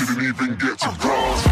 didn't even get to cross.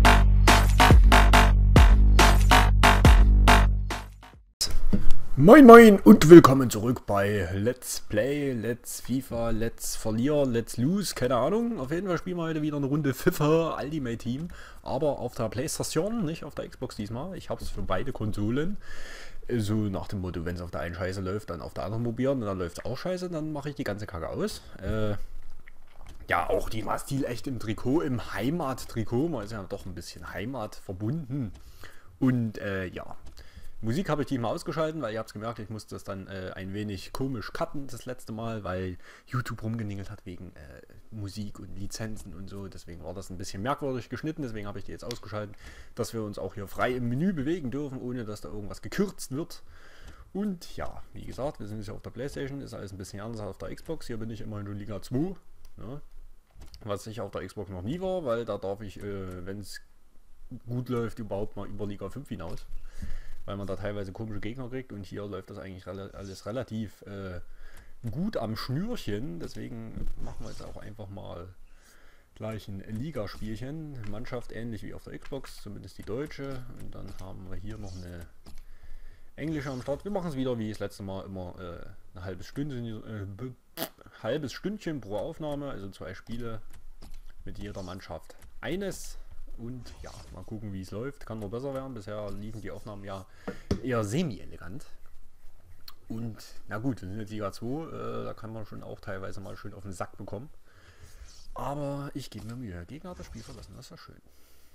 Moin moin und willkommen zurück bei Let's Play, Let's FIFA, Let's Verlier, Let's Lose, keine Ahnung. Auf jeden Fall spielen wir heute wieder eine Runde FIFA Ultimate Team, aber auf der Playstation, nicht auf der Xbox diesmal. Ich habe es für beide Konsolen. So nach dem Motto, wenn es auf der einen scheiße läuft, dann auf der anderen probieren und dann läuft es auch scheiße, dann mache ich die ganze Kacke aus. Ja, auch diesmal stilecht im Trikot, im Heimat-Trikot. Man ist ja doch ein bisschen Heimat verbunden. Und ja, Musik habe ich diesmal ausgeschalten, weil ihr habt es gemerkt, ich musste das dann ein wenig komisch cutten das letzte Mal, weil YouTube rumgeningelt hat wegen Musik und Lizenzen und so. Deswegen war das ein bisschen merkwürdig geschnitten, deswegen habe ich die jetzt ausgeschaltet, dass wir uns auch hier frei im Menü bewegen dürfen, ohne dass da irgendwas gekürzt wird. Und ja, wie gesagt, wir sind jetzt auf der Playstation, ist alles ein bisschen anders als auf der Xbox. Hier bin ich immerhin in Liga 2, ne? Was ich auf der Xbox noch nie war, weil da darf ich, wenn es gut läuft, überhaupt mal über Liga 5 hinaus. Weil man da teilweise komische Gegner kriegt und hier läuft das eigentlich alles relativ gut am Schnürchen. Deswegen machen wir jetzt auch einfach mal gleich ein Ligaspielchen. Mannschaft ähnlich wie auf der Xbox, zumindest die deutsche. Und dann haben wir hier noch eine englische am Start. Wir machen es wieder wie das letzte Mal immer ein halbes Stündchen pro Aufnahme, also 2 Spiele mit jeder Mannschaft eines. Und ja, mal gucken, wie es läuft. Kann noch besser werden. Bisher liefen die Aufnahmen ja eher semi-elegant. Und na gut, wir sind jetzt Liga 2. Da kann man schon auch teilweise mal schön auf den Sack bekommen. Aber ich gebe mir Mühe. Der Gegner hat das Spiel verlassen. Das ist ja schön.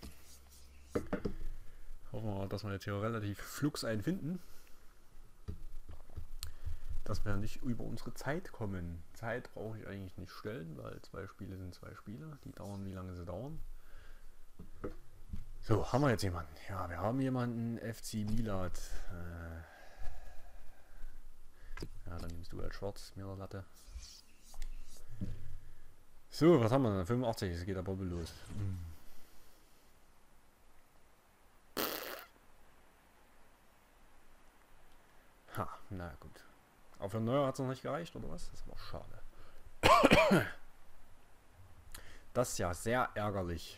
Hoffen wir mal, dass wir jetzt hier relativ flugs einen finden. Dass wir nicht über unsere Zeit kommen. Zeit brauche ich eigentlich nicht stellen, weil 2 Spiele sind 2 Spiele. Die dauern, wie lange sie dauern. So, haben wir jetzt jemanden? Ja, wir haben jemanden, FC Milad. Ja, dann nimmst du als Schwarz, mir Latte. So, was haben wir denn? 85, es geht aber los. Ha, na gut. Aber für Neuer hat es noch nicht gereicht, oder was? Das war schade. Das ist ja sehr ärgerlich.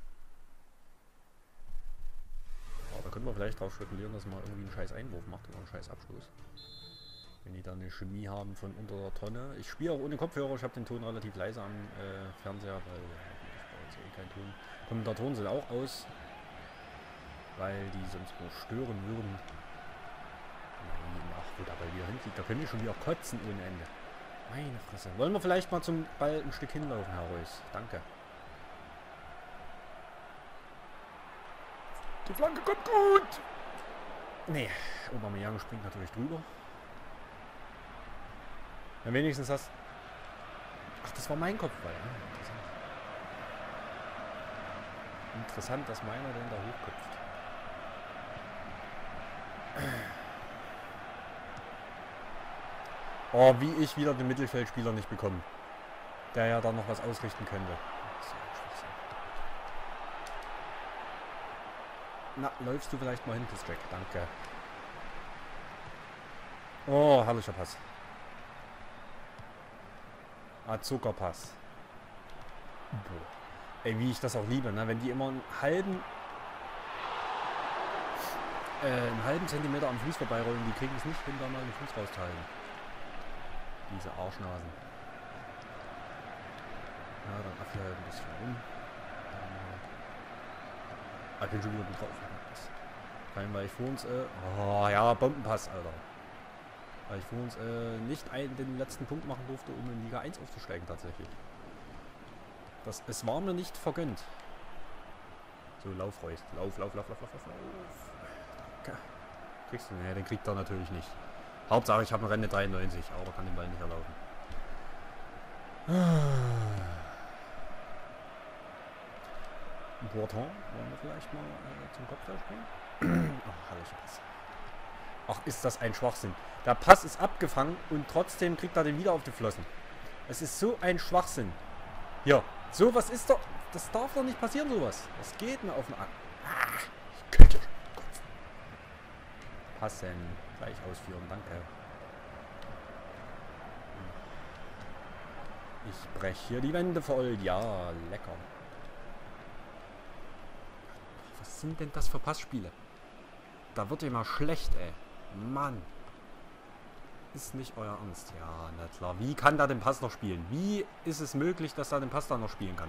Da können wir vielleicht darauf spekulieren, dass man irgendwie einen scheiß Einwurf macht oder einen scheiß Abschluss. Wenn die da eine Chemie haben von unter der Tonne. Ich spiele auch ohne Kopfhörer, ich habe den Ton relativ leise am Fernseher, weil ich brauche jetzt eh keinen Ton. Kommentatoren sind auch aus, weil die sonst nur stören würden. Ach, wo der Ball wieder hinfliegt, da können die schon wieder kotzen ohne Ende. Meine Fresse. Wollen wir vielleicht mal zum Ball ein Stück hinlaufen, Herr Reus? Danke. Die Flanke kommt gut! Nee, Aubameyang springt natürlich drüber. Wenn wenigstens das... Ach, das war mein Kopfball. Ja, interessant. Interessant, dass meiner denn da hochköpft. Oh, wie ich wieder den Mittelfeldspieler nicht bekomme. Der ja dann noch was ausrichten könnte. Na, läufst du vielleicht mal hin, Jack? Danke. Oh, herrlicher Pass. Zuckerpass. Ey, wie ich das auch liebe, ne? Wenn die immer einen halben Zentimeter am Fuß vorbeirollen, die kriegen es nicht hin, da mal den Fuß rauszuhalten. Diese Arschnasen. Ja, dann Affi halt ein bisschen rum. Ich bin schon wieder gut drauf. Vor allem, weil ich vor uns, oh ja, Bombenpass, Alter. Weil ich vor uns nicht den letzten Punkt machen durfte, um in Liga 1 aufzusteigen tatsächlich. Es war mir nicht vergönnt. So, lauf, Reus. Lauf. Danke. Kriegst du? Ne, den kriegt er natürlich nicht. Hauptsache, ich habe eine Renne 93, aber kann den Ball nicht erlaufen. Bourton, wollen wir vielleicht mal zum Kopfball springen? Ach, herrlicher Pass. Ach, ist das ein Schwachsinn. Der Pass ist abgefangen und trotzdem kriegt er den wieder auf die Flossen. Es ist so ein Schwachsinn. Ja, sowas ist doch... Das darf doch nicht passieren, sowas. Das geht mir auf den Arm. Ich könnte schon kotzen. Passen. Gleich ausführen, danke. Ich breche hier die Wände voll. Ja, lecker. sind denn das für Passspiele? Da wird ihr mal schlecht, ey. Mann. Ist nicht euer Ernst. Ja, na klar. Wie kann da den Pass noch spielen? Wie ist es möglich, dass er den Pass da noch spielen kann?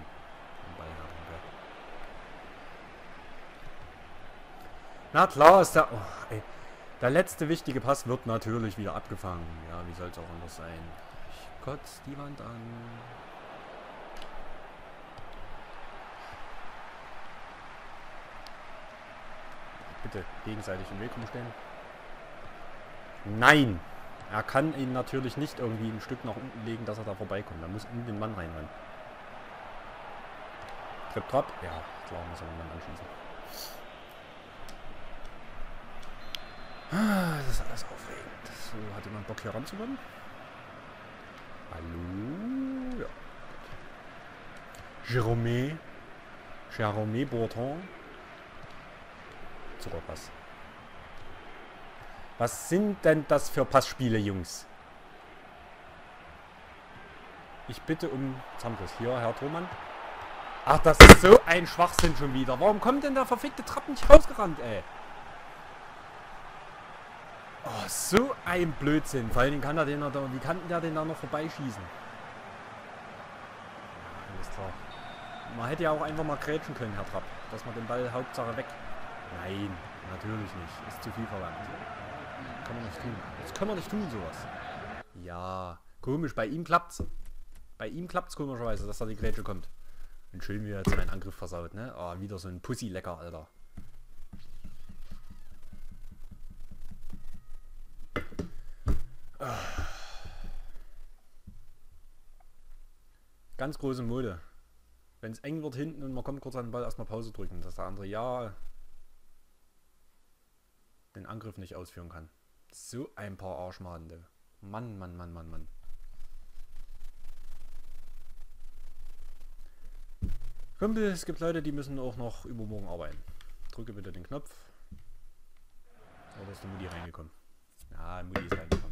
Na klar ist der... Oh, ey. Der letzte wichtige Pass wird natürlich wieder abgefangen. Ja, wie soll es auch anders sein? Ich kotze die Wand an. Bitte gegenseitig im Weg rumstehen. Nein! Er kann ihn natürlich nicht irgendwie ein Stück nach unten legen, dass er da vorbeikommt. Er muss in den Mann reinrennen. Trip, Trap. Ja, klar, muss er den Mann anschließen. Das ist alles aufregend. So, hat jemand Bock hier ranzukommen? Hallo? Ja. Jérôme Bourton. Zuckerpass. Was sind denn das für Passspiele, Jungs? Ich bitte um Zampus. Hier, Herr Thomann. Ach, das ist so ein Schwachsinn schon wieder. Warum kommt denn der verfickte Trapp nicht rausgerannt, ey? Oh, so ein Blödsinn. Vor allen Dingen kann er den da... Wie kann der den da noch vorbeischießen? Alles klar. Man hätte ja auch einfach mal grätschen können, Herr Trapp. Dass man den Ball Hauptsache weg... Nein, natürlich nicht. Ist zu viel verlangt. Kann man nicht tun. Das kann man nicht tun, sowas. Ja, komisch. Bei ihm klappt's. Bei ihm klappt's komischerweise, dass da die Grätsche kommt. Und schön, wie er jetzt meinen Angriff versaut, ne? Ah, wieder so ein Pussy-Lecker, Alter. Ganz große Mode. Wenn es eng wird hinten und man kommt kurz an den Ball, erstmal Pause drücken, dass der andere ja den Angriff nicht ausführen kann. So ein paar Arschmadende. Mann, Mann, Mann, Mann, Mann. Kumpel, es gibt Leute, die müssen auch noch übermorgen arbeiten. Drücke bitte den Knopf. Oder ist die Mutti reingekommen? Ja, Mutti ist reingekommen.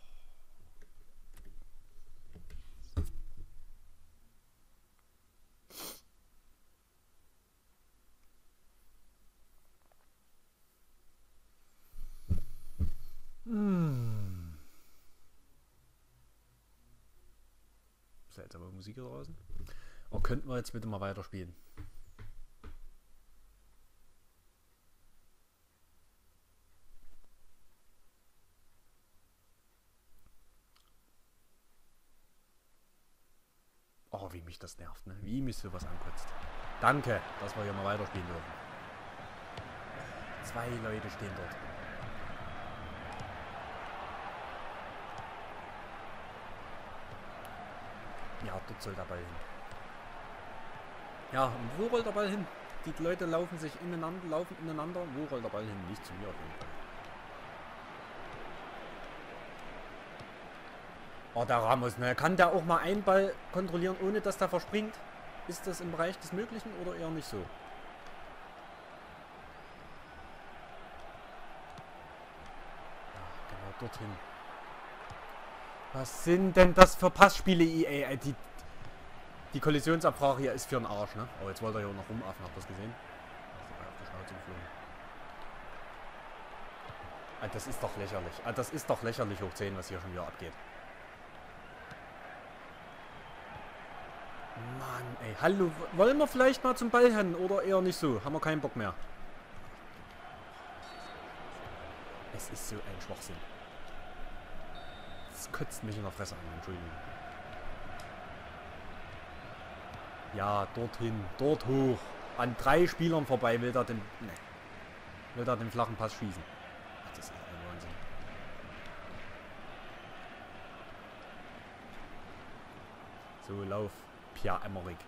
Ist ja jetzt aber Musik hier draußen. Oh, könnten wir jetzt bitte mal weiterspielen? Oh, wie mich das nervt, ne? Wie mich sowas ankotzt. Danke, dass wir hier mal weiterspielen dürfen. 2 Leute stehen dort. Ja, dort soll der Ball hin. Ja, und wo rollt der Ball hin? Die Leute laufen sich ineinander. Wo rollt der Ball hin? Nicht zu mir auf jeden Fall. Oh, der Ramos, ne? Kann der auch mal einen Ball kontrollieren, ohne dass der verspringt? Ist das im Bereich des Möglichen oder eher nicht so? Ja, genau dorthin. Was sind denn das für Passspiele, EA? Die Kollisionsabfrage hier ist für den Arsch, ne? Oh, jetzt wollte er hier noch rumaffen, habt ihr das gesehen? Auf die Schnauze geflogen. Ah, das ist doch lächerlich. Ah, das ist doch lächerlich hoch 10, was hier schon wieder abgeht. Mann, ey. Hallo, wollen wir vielleicht mal zum Ball hin oder eher nicht so? Haben wir keinen Bock mehr. Es ist so ein Schwachsinn. Das kotzt mich in der Fresse an, Entschuldigung. Ja, dorthin, dort hoch. An 3 Spielern vorbei will er den... Ne. Will er den flachen Pass schießen. Ach, das ist ein Wahnsinn. So, lauf. Pierre-Emerick.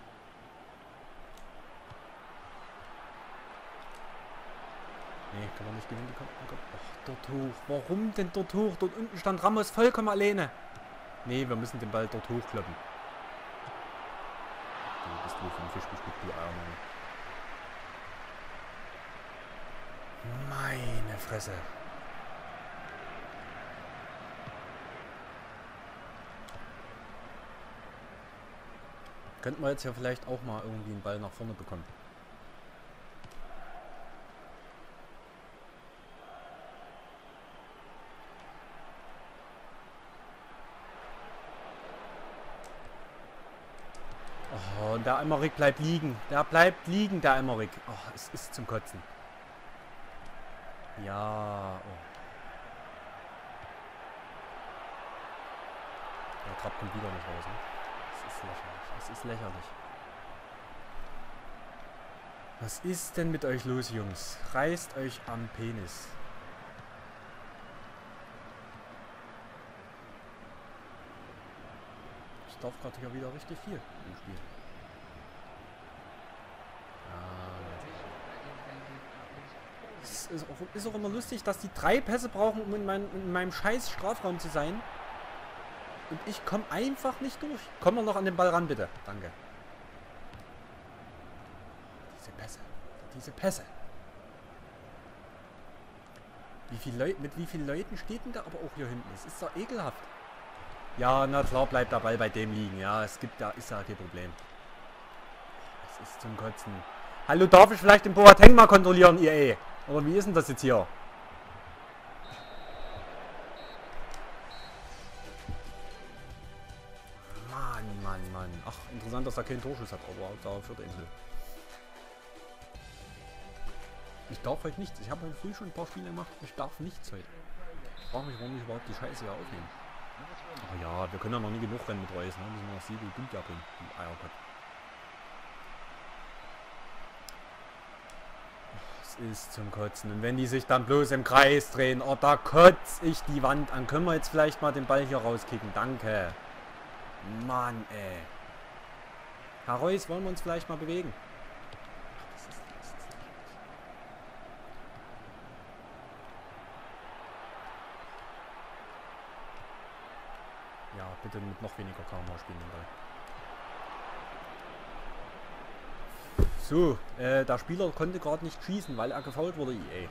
Nee, kann man nicht gewinnen. Ach, dort hoch. Warum denn dort hoch? Dort unten stand Ramos vollkommen alleine. Nee, wir müssen den Ball dort hochkloppen. Du bist wohl vom Fisch bespuckt, du Arme. Meine Fresse. Könnten wir jetzt ja vielleicht auch mal irgendwie einen Ball nach vorne bekommen. Oh, und der Emmerich bleibt liegen. Der bleibt liegen, der Emmerich. Oh, es ist zum Kotzen. Ja. Oh. Der Trapp kommt wieder nicht raus. Ne? Es ist lächerlich. Es ist lächerlich. Was ist denn mit euch los, Jungs? Reißt euch am Penis. Ich darf gerade hier wieder richtig viel im Spiel. Es ist auch immer lustig, dass die 3 Pässe brauchen, um in meinem scheiß Strafraum zu sein. Und ich komme einfach nicht durch. Komm mal noch an den Ball ran, bitte. Danke. Diese Pässe. Diese Pässe. Mit wie vielen Leuten steht denn da aber auch hier hinten? Das ist doch ekelhaft. Ja, na klar bleibt der Ball bei dem liegen. Ja, es gibt da, ist ja kein Problem. Es ist zum Kotzen. Hallo, darf ich vielleicht den Boateng mal kontrollieren, EA? Oder wie ist denn das jetzt hier? Mann. Ach, interessant, dass er keinen Torschuss hat, aber da führt er Insel. Ich darf heute nichts. Ich habe heute früh schon ein paar Spiele gemacht. Ich darf nichts heute. Ich frage mich, warum ich überhaupt die Scheiße hier aufnehme. Aber ja, wir können ja noch nie genug Rennen mit Reus, ne? Müssen wir noch Siegel gut ja bringen. Eierkopf. Es ist zum Kotzen. Und wenn die sich dann bloß im Kreis drehen, oh, da kotze ich die Wand an. Können wir jetzt vielleicht mal den Ball hier rauskicken? Danke. Mann, ey. Herr Reus, wollen wir uns vielleicht mal bewegen? Ja, bitte mit noch weniger Karma spielen den Ball. So, der Spieler konnte gerade nicht schießen, weil er gefoult wurde, EA.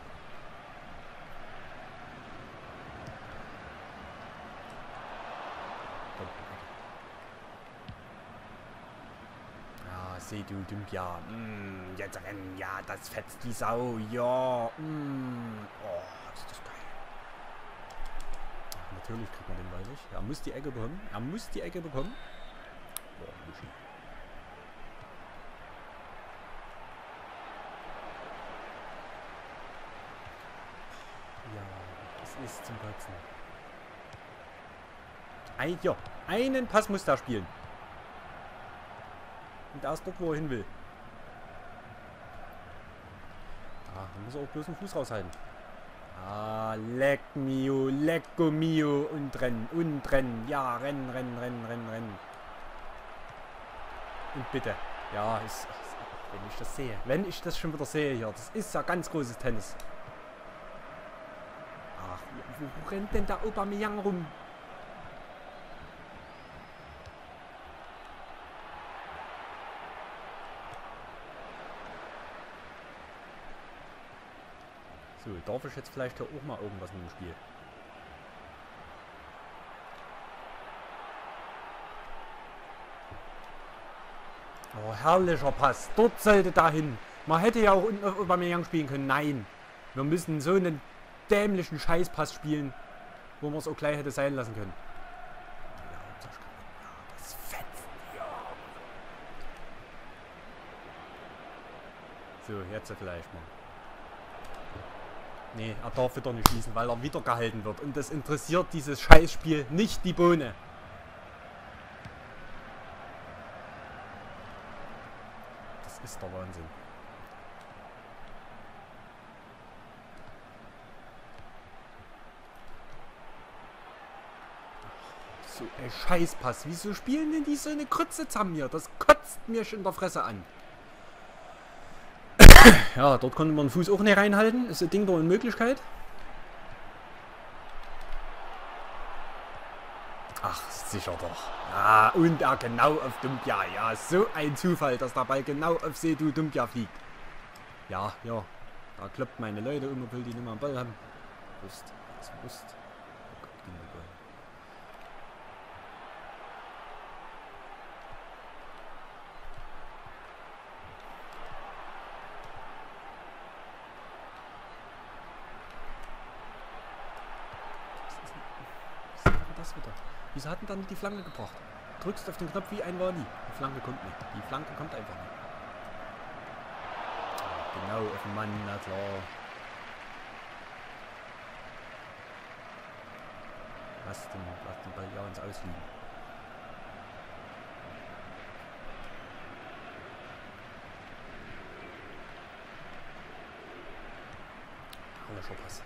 Ja, seh du Dümpja. Jetzt rennen, ja, das fetzt die Sau. Ja, oh, ist das geil. Ach, natürlich kriegt man den Ball nicht. Er muss die Ecke bekommen. Er muss die Ecke bekommen. Boah, Muschi. Ist zum Kotzen. Ja, einen Pass muss da spielen. Und erst dort, wo er hin will. Ah, dann muss er auch bloß einen Fuß raushalten. Ah, leck lecco mio. Und rennen. Ja, rennen. Und bitte. Ja, wenn ich das sehe. Wenn ich das schon wieder sehe hier. Das ist ja ganz großes Tennis. Wo rennt denn der Aubameyang rum? So, darf ich jetzt vielleicht hier auch mal irgendwas mit dem Spiel? Oh, herrlicher Pass. Dort sollte da hin. Man hätte ja auch unten auf Aubameyang spielen können. Nein. Wir müssen so einen dämlichen Scheißpass spielen, wo man es auch gleich hätte sein lassen können. Ja, das fetzt. Ja. So, jetzt vielleicht mal. Nee, er darf wieder nicht schießen, weil er wieder gehalten wird. Und das interessiert dieses Scheißspiel nicht die Bohne. Das ist der Wahnsinn. So ein Scheißpass. Wieso spielen denn die so eine Krütze zusammen hier? Das kotzt mir schon in der Fresse an. Ja, dort konnte man den Fuß auch nicht reinhalten. Ist das Ding doch eine Möglichkeit. Ach, sicher doch. Ah, und er genau auf Dumbia. Ja, so ein Zufall, dass der Ball genau auf Seydou Doumbia fliegt. Ja, da kloppt meine Leute um, obwohl die nicht mehr einen Ball haben. Wust. Oh Gott, ging der Ball. Was war denn das wieder? Wieso hat denn dann die Flanke gebracht? drückst auf den Knopf wie ein Wali. Die Flanke kommt nicht. Die Flanke kommt einfach nicht. Genau, auf den Mann, na klar. Lass den Ball ja ins Ausliegen. Herrlicher Pass.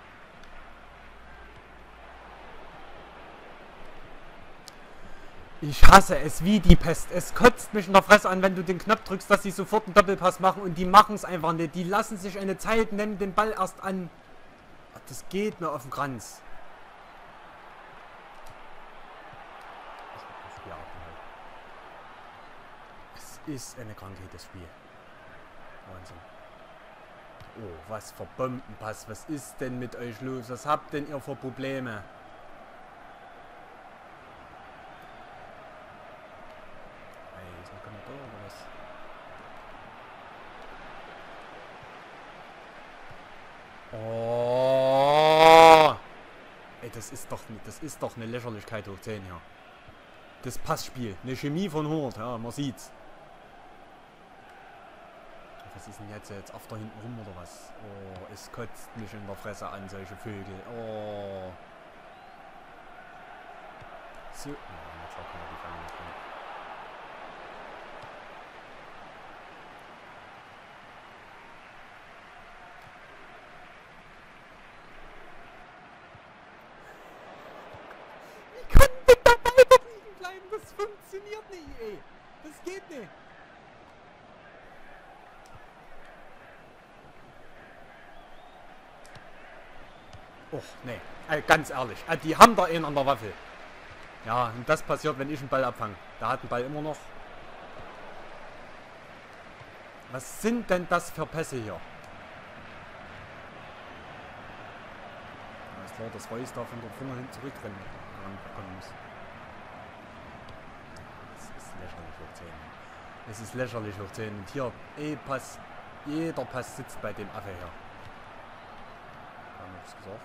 Ich hasse es wie die Pest. Es kotzt mich in der Fresse an, wenn du den Knopf drückst, dass sie sofort einen Doppelpass machen und die machen es einfach nicht. Die lassen sich eine Zeit, nehmen den Ball erst an. Das geht mir auf den Kranz. Es ist eine Krankheit, das Spiel. Wahnsinn. Oh, was für Bombenpass. Was ist denn mit euch los? Was habt denn ihr für Probleme? Oh! Ey, das ist doch eine Lächerlichkeit hoch 10 hier. Das Passspiel. Eine Chemie von 100, ja, man sieht's. Was ist denn jetzt auf da hinten rum oder was? Oh, es kotzt mich in der Fresse an, solche Vögel. Oh. So. Ja, jetzt auch kann man die Fange nicht bringen. Das funktioniert nicht, ey. Das geht nicht. Och, nee. Ganz ehrlich. Die haben da einen an der Waffel. Ja, und das passiert, wenn ich einen Ball abfange. Da hat ein Ball immer noch. Was sind denn das für Pässe hier? Ja, ist klar, das Reus da von dort vorne hin zurückrennen kommen muss. Lächerlich hoch 10. Es ist lächerlich hoch 10. Und hier, Pass. Jeder Pass sitzt bei dem Affe her. Haben wir das gesagt?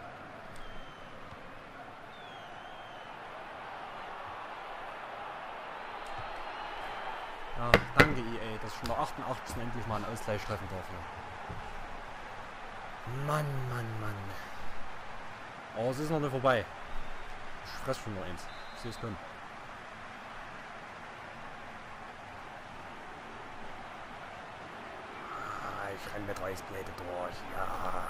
Ja, danke EA, dass ich schon der 88. endlich mal einen Ausgleich treffen darf hier. Mann, Mann, Mann. Aber es ist noch nicht vorbei. Ich fress schon noch eins. Ich sehe es kommen. Ich renne mit Reisblende durch, ja.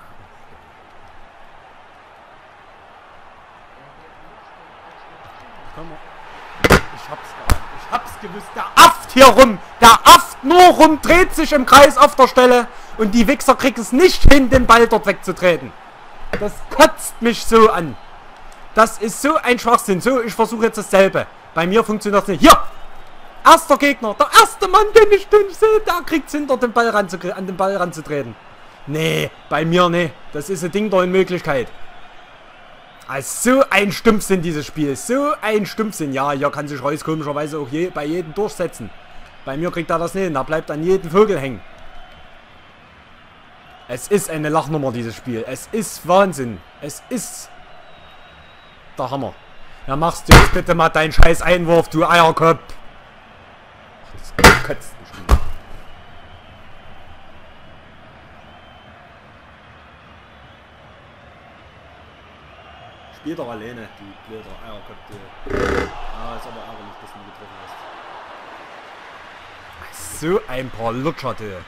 Komm mal. Ich hab's gewusst. Der afft hier rum. Der afft nur rum, dreht sich im Kreis auf der Stelle. Und die Wichser kriegen es nicht hin, den Ball dort wegzutreten. Das kotzt mich so an. Das ist so ein Schwachsinn. So, ich versuche jetzt dasselbe. Bei mir funktioniert es nicht. Hier! Erster Gegner, der erste Mann, den ich sehe, der kriegt es hinter den Ball an den Ball ranzutreten. Nee, bei mir nee. Das ist ein Ding der Unmöglichkeit. Also so ein Stumpfsinn dieses Spiel. So ein Stumpfsinn. Ja, hier kann sich Reus komischerweise auch bei jedem durchsetzen. Bei mir kriegt er das nicht hin. Er bleibt an jedem Vogel hängen. Es ist eine Lachnummer, dieses Spiel. Es ist Wahnsinn. Es ist der Hammer. Ja, machst du jetzt bitte mal deinen scheiß Einwurf, du Eierkopf. Das kotzt mich nicht. Spiel doch alleine, du blöder Eierkopf. Ah, ist aber ärgerlich, dass du getroffen hast. So ein paar Lutscher, du.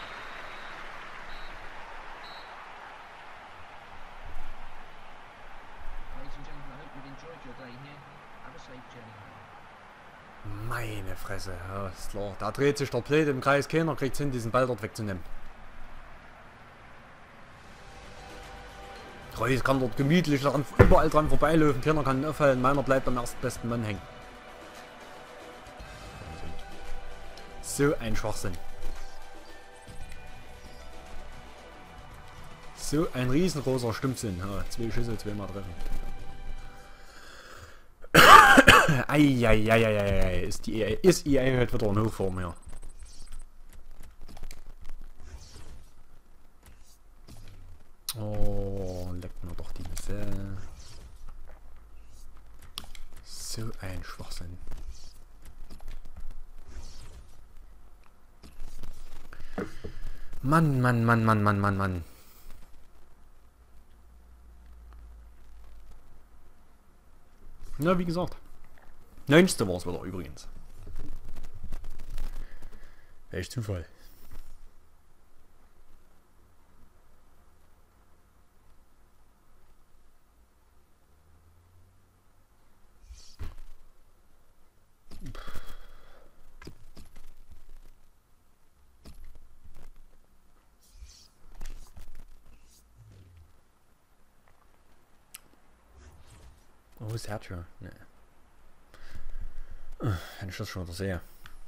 Meine Fresse, ja, ist klar. Da dreht sich der Blöd im Kreis, keiner kriegt es hin, diesen Ball dort wegzunehmen. Reus kann dort gemütlich überall dran vorbeilaufen, keiner kann ihn aufhalten, meiner bleibt am erstbesten Mann hängen. So ein Schwachsinn. So ein riesengroßer Stumpfsinn. Ja, 2 Schüsse, 2-mal treffen. Eieieiei, ist EA halt wieder in Hochform hier. Oh, leckt mir doch die Nüsse. So ein Schwachsinn. Mann, Mann, Mann, Mann, Mann, Mann, Mann. Na, wie gesagt. 90. war es wieder übrigens. Echt Zufall. Oh, Sergio. Ne. Wenn ich das schon wieder sehe.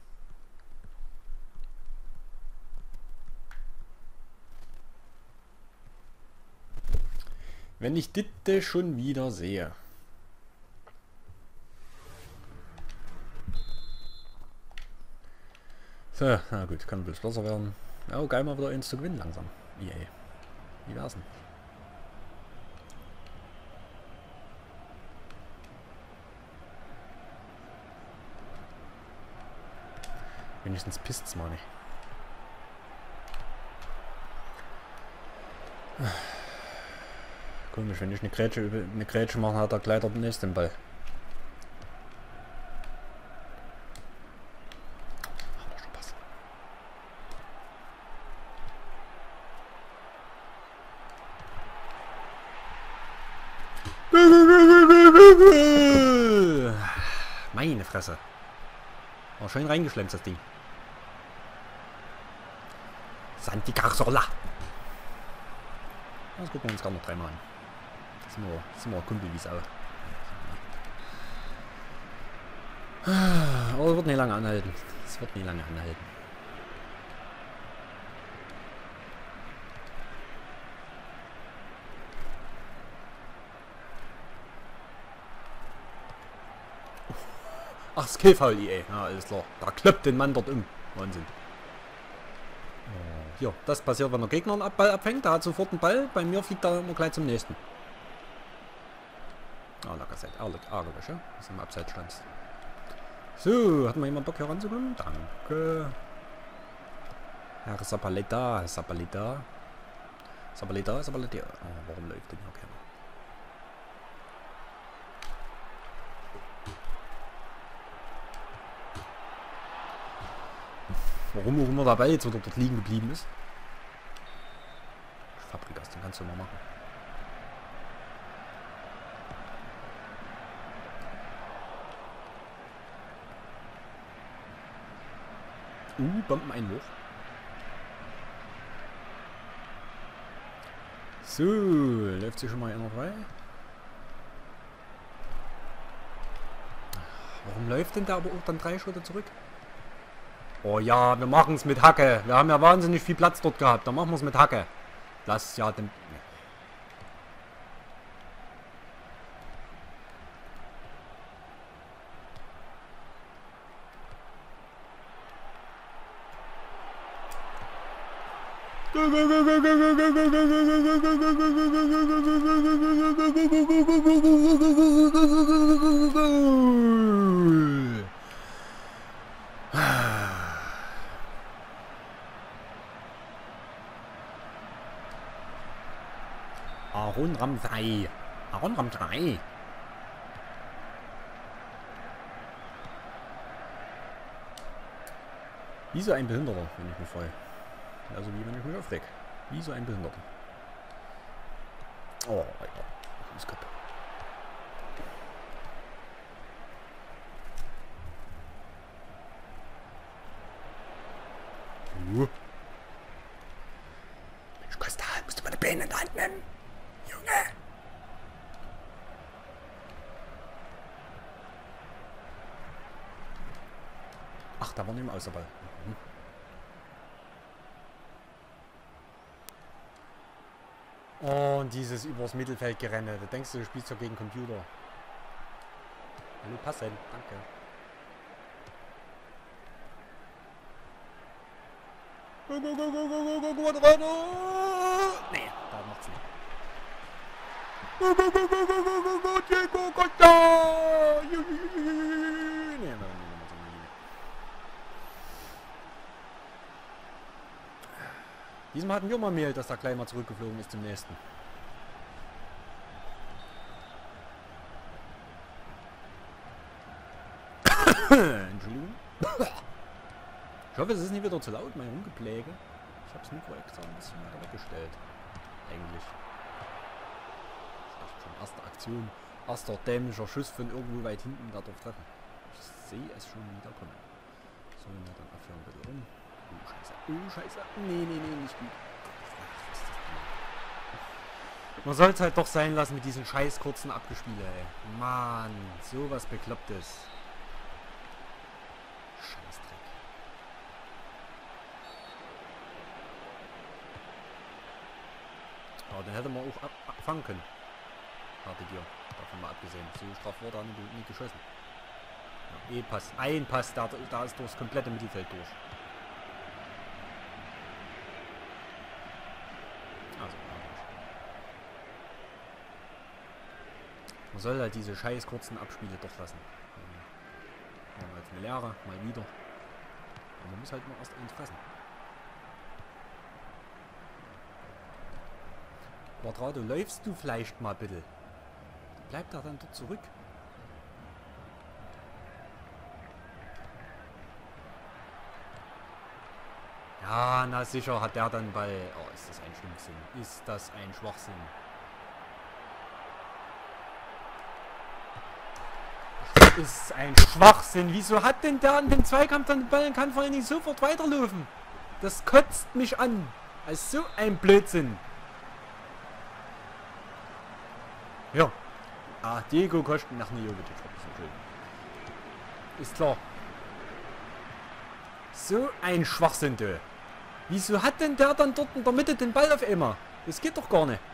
Wenn ich das schon wieder sehe. So, na gut, kann bloß besser werden. Oh, geil, mal wieder eins zu gewinnen langsam. EA. Wie wär's denn? Wenigstens pisst's mal nicht. Komisch, wenn ich eine Grätsche mache, hat er gleich den nächsten Ball. Hat er schon Pass. Meine Fresse. War schön reingeschlemmt, das Ding. Santi Cazorla. Das gucken wir uns gerade noch dreimal an. Das sind wir Kumpel wie Sau. Aber es wird nicht lange anhalten. Es wird nicht lange anhalten. Ach, Skillfoul, EA. Ja, alles klar. Da kloppt den Mann dort um. Wahnsinn. Hier, das passiert, wenn der Gegner einen Ball abfängt. Der hat sofort einen Ball. Bei mir fliegt er immer gleich zum nächsten. Ah, Lackerseit. Ärgerlich, ja? Das ist im Abseitsstand. So, hat mal jemand Bock hier ranzukommen? Danke. Herr Sabaleta. Sabaleta. Sabaleta, Sabaleta. Oh, warum läuft denn hier keiner? Warum auch immer der Ball jetzt wieder dort liegen geblieben ist. Fabrikas, den kannst du mal machen. Bombeneinwurf. So, läuft sich schon mal einer frei. Warum läuft denn da aber auch dann 3 Schritte zurück? Oh ja, wir machen es mit Hacke. Wir haben ja wahnsinnig viel Platz dort gehabt. Dann machen wir es mit Hacke. Lass ja den... Aaron Ramsey. Aaron Ramsey. Wie so ein Behinderter, wenn ich mich freue. Also wie wenn ich mich aufreg. Wie so ein Behinderter. Oh, ja. Das ist kaputt. Mensch, Costa, musst du meine Beine in der Hand nehmen? Junge! Ach, da war nicht mehr Außerball. Oh, und dieses übers Mittelfeld gerenne. Da denkst du spielst doch gegen Computer. Hallo, passen. Danke. Go, go, go, go, go, go, go, go, go, nee, da macht's nicht. Go, go, go, go, go, go, go, go, Diego Costa! Nee, Diesmal hatten wir mal Mehl, dass da gleich mal zurückgeflogen ist zum nächsten. Entschuldigung. Ich hoffe, es ist nicht wieder zu laut, mein Rumgepläge. Ich habe das Mikro extra ein bisschen weiter weggestellt. Eigentlich. Ich dachte schon, erste Aktion. Erster dämlicher Schuss von irgendwo weit hinten, der darf treffen. Ich sehe es schon wieder kommen. So, na dann abführen ein bisschen rum. Oh, scheiße. Oh, scheiße. Nee, nee, nee, nicht gut. Ach, ist das blöd. Man soll es halt doch sein lassen mit diesen scheiß kurzen Abgespiele, ey. Mann, sowas Beklopptes. Scheißdreck. Ja, den hätte man auch abfangen können. Hatte dir. Davon mal abgesehen. So straff wurde er nie geschossen. Ja, E-Pass. Ein Pass, da ist durchs komplette Mittelfeld durch. Also, man soll halt diese scheiß kurzen Abspiele doch lassen. Mal als eine Lehre, mal wieder. Aber man muss halt nur erst eins fressen. Quadrado, läufst du vielleicht mal bitte? Bleibt er dann dort zurück? Ja, na sicher hat der dann Ball. Oh, ist das ein Schwachsinn. Ist das ein Schwachsinn. Das ist ein Schwachsinn. Wieso hat denn der an dem Zweikampf dann den Ball und kann vor allem nicht sofort weiterlaufen? Das kotzt mich an. Das ist so ein Blödsinn. Ja. Ah, Diego Kosten nach Jovic. Ist klar. So ein Schwachsinn, du. Wieso hat denn der dann dort in der Mitte den Ball auf einmal? Das geht doch gar nicht.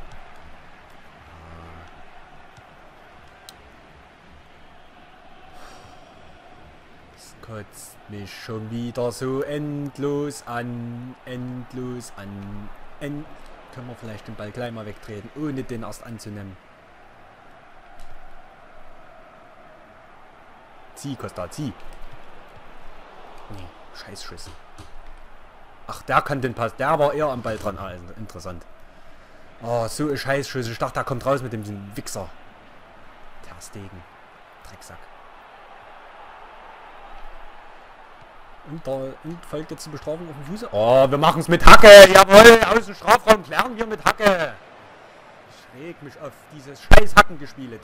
Das kotzt mich schon wieder so endlos an. Endlos an. Können wir vielleicht den Ball gleich mal wegtreten, ohne den erst anzunehmen. Zieh, Costa, zieh. Nee, Scheißschuss. Ach, der kann den Pass. Der war eher am Ball dran. Ah, interessant. Oh, so ein Scheißschuss. Ich dachte, der kommt raus mit dem Wichser. Ter Stegen. Drecksack. Und folgt jetzt die Bestrafung auf dem Fuße. Oh, wir machen es mit Hacke. Jawohl, aus dem Strafraum klären wir mit Hacke. Ich reg mich auf dieses scheiß Hackengespiele.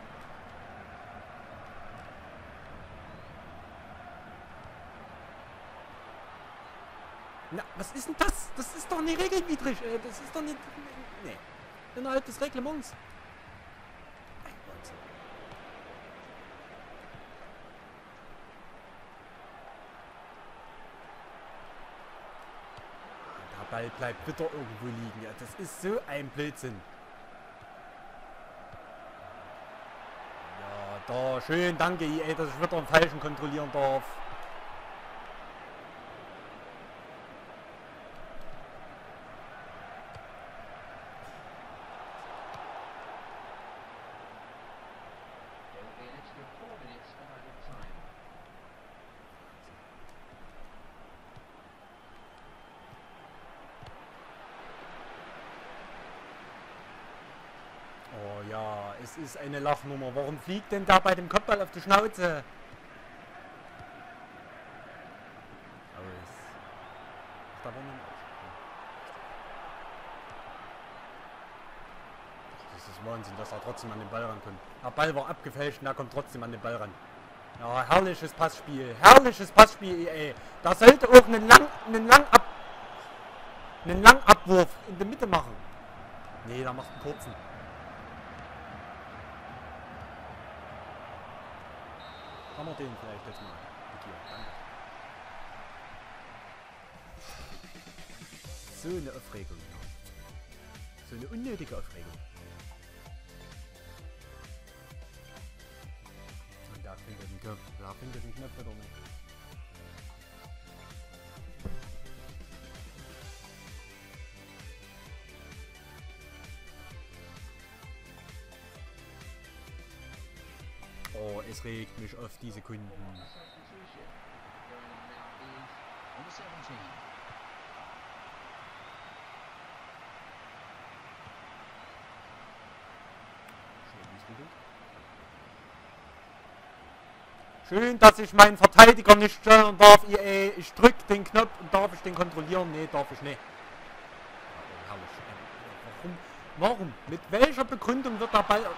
Na, was ist denn das? Das ist doch nicht regelwidrig. Das ist doch nicht... Nee. Innerhalb des Reglements. Der Ball bleibt bitte irgendwo liegen. Ja, das ist so ein Blödsinn. Ja, da. Schön. Danke, EA, dass ich wieder einen Falschen kontrollieren darf. Oh ja, es ist eine Lachnummer. Warum fliegt denn da bei dem Kopfball auf die Schnauze? Aus. Da war man das ist Wahnsinn, dass er trotzdem an den Ball rankommt. Der Ball war abgefälscht und er kommt trotzdem an den Ball ran. Ja, herrliches Passspiel. Herrliches Passspiel, ey. Da sollte auch einen Langabwurf in der Mitte machen. Nee, da macht einen kurzen. Haben wir den vielleicht jetzt mal mit dir. Danke. So eine Aufregung. So eine unnötige Aufregung. Und da findet den Knopf. Da findet den Knopf wieder nicht. Oh, es regt mich auf die Sekunden. Schön, dass ich meinen Verteidiger nicht steuern darf. Ich drück den Knopf und darf ich den kontrollieren? Nee, darf ich nicht. Oh, herrlich. Warum? Mit welcher Begründung wird der Ball... Ja,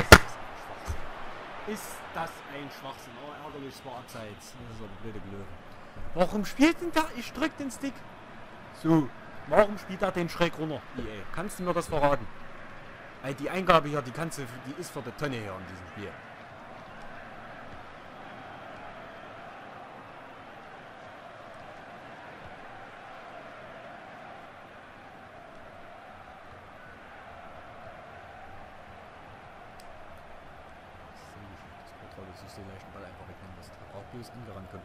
ist das ein Schwachsinn? Oh, ärgerlich, es war abseits. Das ist aber blöde gelöst. Warum spielt denn der? Ich drück den Stick. So. Warum spielt er den schräg runter? EA. Kannst du mir das verraten? Weil die Eingabe hier, die ist für die Tonne hier in diesem Spiel. Dass ich den leichten Ball einfach wegnehmen muss. Da braucht bloß angerannt kommen.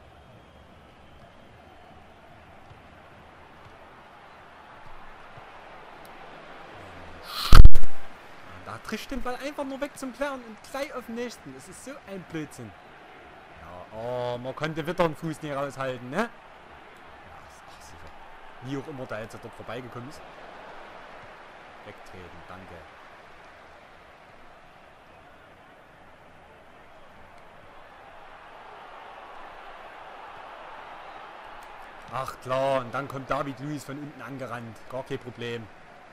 Da trischt den Ball einfach nur weg zum Klären und gleich auf den nächsten. Das ist so ein Blödsinn. Ja, oh, man konnte wieder einen Fuß nicht raushalten, ne? Ja, ach, sicher. Wie auch immer der jetzt dort vorbeigekommen ist. Wegtreten, danke. Ach klar, und dann kommt David Luiz von unten angerannt. Gar kein Problem.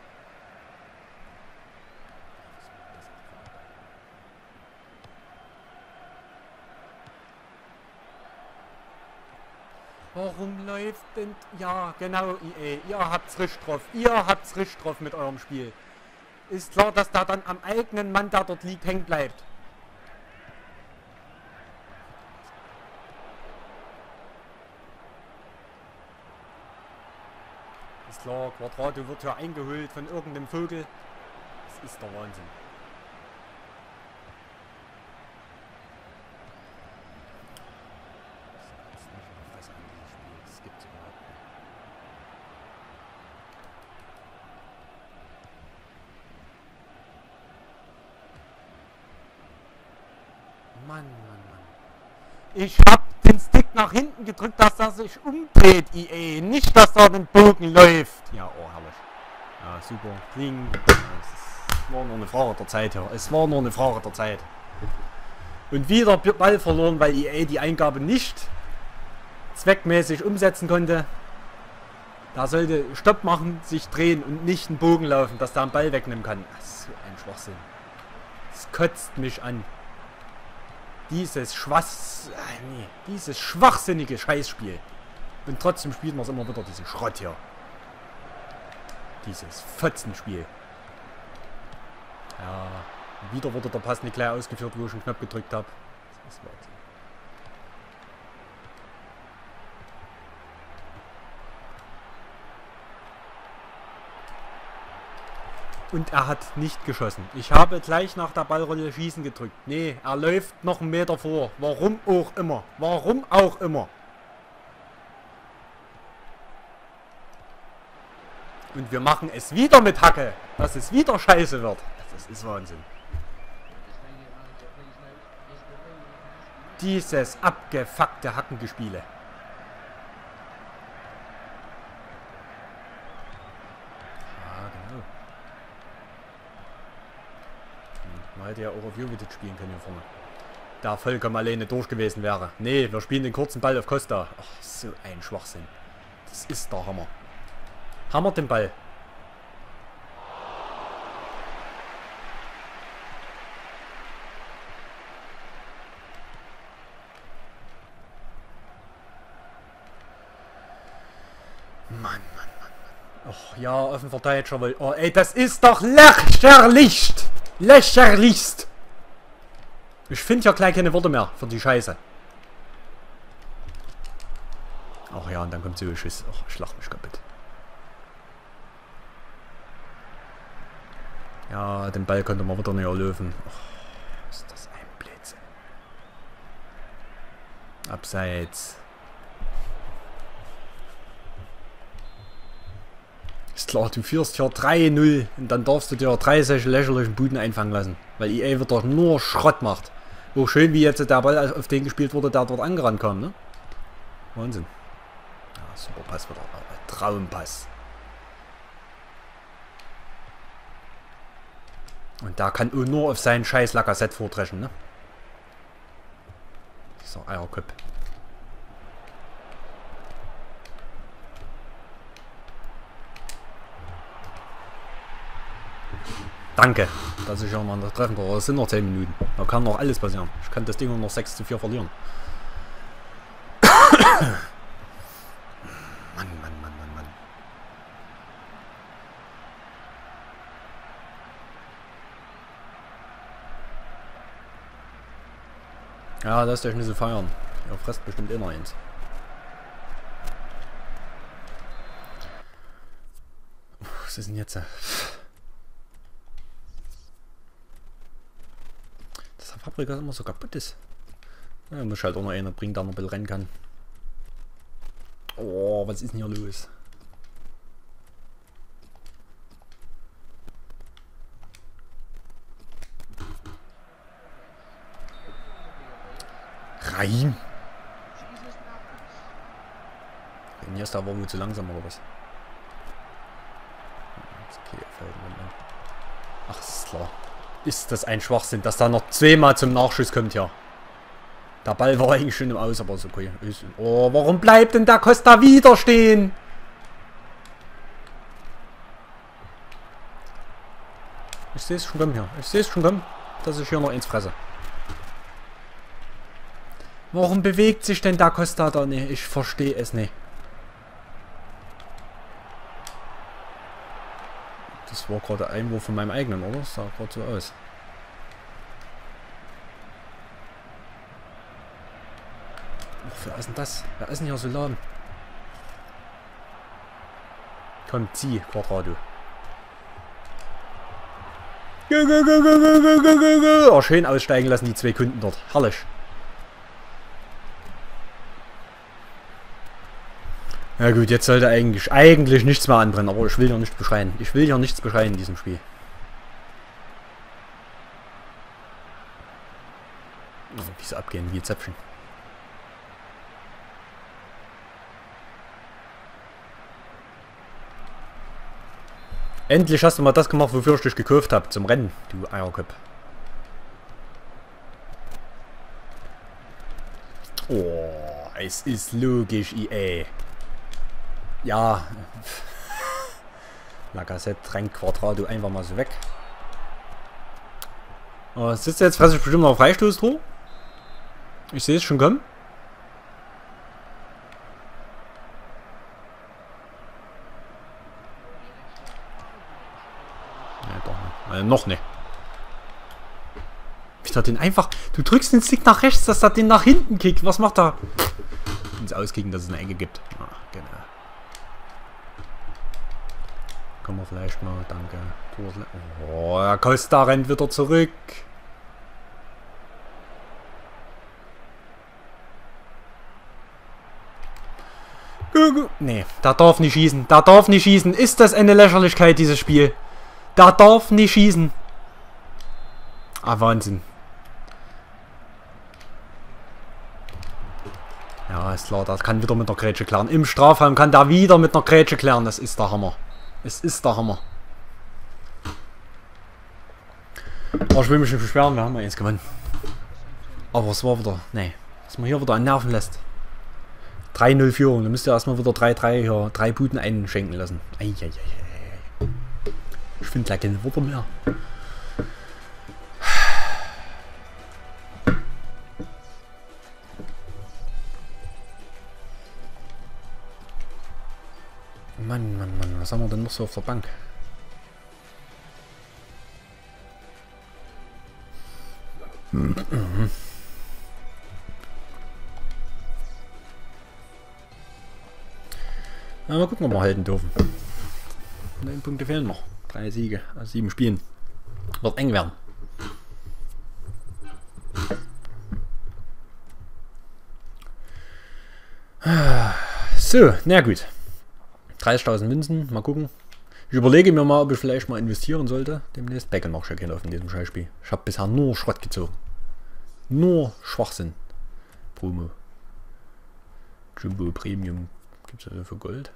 Warum läuft denn... Ja, genau, EA. Ihr habt's richtig drauf. Ihr habt's richtig drauf mit eurem Spiel. Ist klar, dass da dann am eigenen Mann, der dort liegt, hängen bleibt. Ist klar, Quadrado wird ja eingeholt von irgendeinem Vogel. Das ist der Wahnsinn. Das gibt's überhaupt nicht. Mann, Mann, Mann. Ich hab den Stick nach hinten gedrückt, dass er sich umdreht, EA. Nicht, dass er den Bogen läuft. Ja, oh, herrlich. Ja, super. Kling. Es war nur eine Frage der Zeit, ja. Es war nur eine Frage der Zeit. Und wieder Ball verloren, weil EA die Eingabe nicht zweckmäßig umsetzen konnte. Da sollte Stopp machen, sich drehen und nicht einen Bogen laufen, dass der einen Ball wegnehmen kann. Das ist so ein Schwachsinn. Das kotzt mich an. Dieses schwachsinnige Scheißspiel. Und trotzdem spielt man es immer wieder, diesen Schrott hier. Dieses Fotzenspiel. Ja, wieder wurde der Pass nicht gleich ausgeführt, wo ich einen Knopf gedrückt habe. Das ist Wahnsinn. Und er hat nicht geschossen. Ich habe gleich nach der Ballrolle Schießen gedrückt. Nee, er läuft noch einen Meter vor. Warum auch immer. Warum auch immer. Und wir machen es wieder mit Hacke. Dass es wieder scheiße wird. Das ist Wahnsinn. Dieses abgefuckte Hackengespiele. Man hätte ja auch auf Jovetic spielen können hier vorne. Da vollkommen alleine durch gewesen wäre. Nee, wir spielen den kurzen Ball auf Costa. Ach, so ein Schwachsinn. Das ist der Hammer. Hammer den Ball. Mann, Mann, Mann, Mann. Och ja, auf den Verteidiger will. Oh ey, das ist doch lächerlich! Lächerlichst! Ich finde ja gleich keine Worte mehr für die Scheiße. Ach ja, und dann kommt so ein Schuss. Ach, ich lach mich kaputt. Ja, den Ball konnte man wieder nicht erlösen. Ach, ist das ein Blödsinn. Abseits. Ist klar, du führst hier 3-0 und dann darfst du dir 3 solche lächerlichen Buden einfangen lassen. Weil EA wird doch nur Schrott macht. Wo schön, wie jetzt der Ball auf den gespielt wurde, der dort angerannt kam, ne? Wahnsinn. Ja, super Pass wieder. Traumpass. Und da kann nur auf seinen scheiß Lacazette vordreschen, ne? Dieser Eierköp. Danke, dass ich ja mal noch treffen kann. Aber es sind noch 10 Minuten. Da kann noch alles passieren. Ich kann das Ding noch 6:4 verlieren. Mann. Ja, lasst euch nicht so feiern. Ihr fresst bestimmt immer eins. Was ist denn jetzt? Dass der Fabrika immer so kaputt ist. Ja, muss halt auch noch einer bringen, der noch ein bisschen rennen kann. Oh, was ist denn hier los? Reim! Hier ist da wohl zu langsam oder was? Okay, ach, ist klar. Ist das ein Schwachsinn, dass da noch zweimal zum Nachschuss kommt hier. Der Ball war eigentlich schon im Aus, aber so okay. Oh, warum bleibt denn der Costa wieder stehen? Ich sehe es schon kommen hier. Ich sehe es schon kommen, dass ich hier noch eins fresse. Warum bewegt sich denn der Costa da nicht? Ich verstehe es nicht. Das war gerade ein Einwurf von meinem eigenen, oder? Das sah gerade so aus. Ach, wer ist denn das? Wer ist denn hier so lahm? Komm, zieh, Quadrado. Oh, schön aussteigen lassen, die 2 Kunden dort. Herrlich. Ja gut, jetzt sollte eigentlich nichts mehr anbrennen, aber ich will ja nicht beschreien. Ich will ja nichts beschreien in diesem Spiel. Oh, wie sie abgehen, wie Zäpfchen. Endlich hast du mal das gemacht, wofür ich dich gekauft habe, zum Rennen, du Eierköp. Oh, es ist logisch, EA. Ja. Lacazette rennt Quadrado einfach mal so weg. Oh, sitzt jetzt fresse ich bestimmt noch Freistoßtor. Ich sehe es schon kommen. Ja, doch nicht. Noch nicht. Ich dachte den einfach. Du drückst den Stick nach rechts, dass er den nach hinten kickt. Was macht er? Ins Auskicken, dass es eine Ecke gibt. Ah, genau. Kommen wir vielleicht mal, danke. Oh, der Costa rennt wieder zurück. Nee, der darf nicht schießen. Der darf nicht schießen. Ist das eine Lächerlichkeit, dieses Spiel? Der darf nicht schießen. Ah, Wahnsinn. Ja, ist klar, das kann wieder mit einer Grätsche klären. Im Strafraum kann der wieder mit einer Grätsche klären. Das ist der Hammer. Es ist der Hammer. Aber ich will mich nicht beschweren, wir haben ja eins gewonnen. Aber es war wieder, nee, dass man hier wieder an Nerven lässt. 3-0 Führung, dann müsst ihr erstmal wieder 3-3 hier, 3 Buden einschenken lassen. Eieiei. Ich finde gleich keine Worte mehr. Mann, was haben wir denn noch so auf der Bank? Ja, mal gucken, ob wir halten dürfen. 9 Punkte fehlen noch. 3 Siege aus 7 Spielen. Wird eng werden. So, na gut. 30.000 Münzen, mal gucken. Ich überlege mir mal, ob ich vielleicht mal investieren sollte. Demnächst Becken mache ich ja keinen auf in diesem Scheißspiel. Ich habe bisher nur Schrott gezogen. Nur Schwachsinn. Promo. Jumbo Premium. Gibt es das für Gold?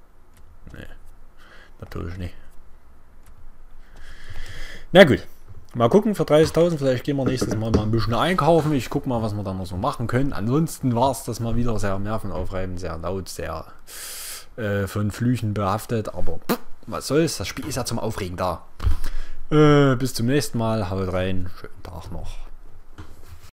Nee. Natürlich nicht. Na gut. Mal gucken, für 30.000, vielleicht gehen wir nächstes Mal ein bisschen einkaufen. Ich gucke mal, was wir dann noch so machen können. Ansonsten war es das mal wieder sehr nervenaufreibend, sehr laut, sehr von Flüchen behaftet. Aber was soll's, das Spiel ist ja zum Aufregen da. Bis zum nächsten Mal, haut rein, schönen Tag noch.